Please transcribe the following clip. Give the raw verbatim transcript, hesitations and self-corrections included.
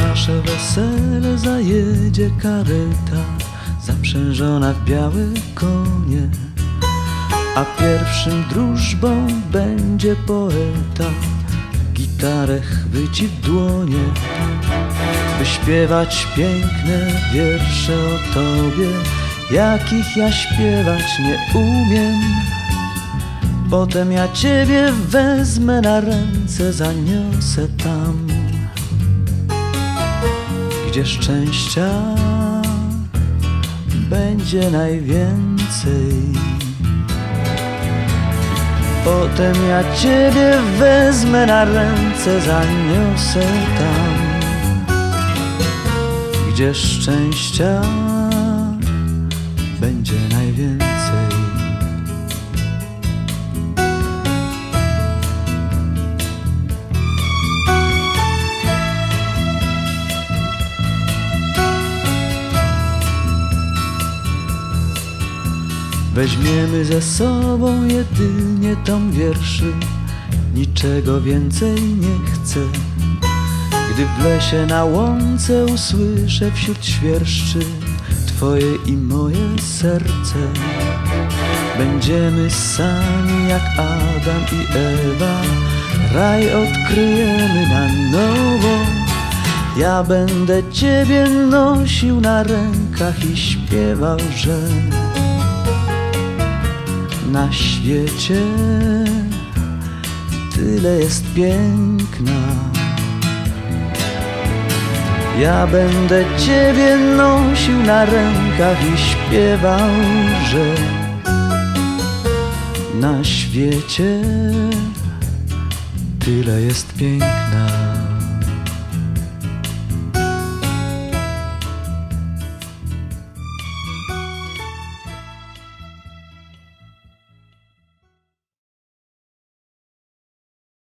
nasze wesele zajedzie kareta zaprzężona w białe konie, a pierwszym wróżbą będzie poeta, gitarę chwyci w dłonie, by śpiewać piękne wiersze o Tobie, jakich ja śpiewać nie umiem. Potem ja Ciebie wezmę na ręce, zaniosę tam, gdzie szczęścia będzie najwięcej. Potem ja Ciebie wezmę na ręce, zaniosę tam, gdzie szczęścia będzie najwięcej. Weźmiemy ze sobą jedynie tom wierszy, niczego więcej nie chcę. Gdy w lesie na łące usłyszę wśród świerszczy Twoje i moje serce, będziemy sami jak Adam i Ewa, raj odkryjemy na nowo. Ja będę Ciebie nosił na rękach i śpiewał, że na świecie tyle jest piękna. Ja będę Ciebie nosił na rękach i śpiewał, że na świecie tyle jest piękna.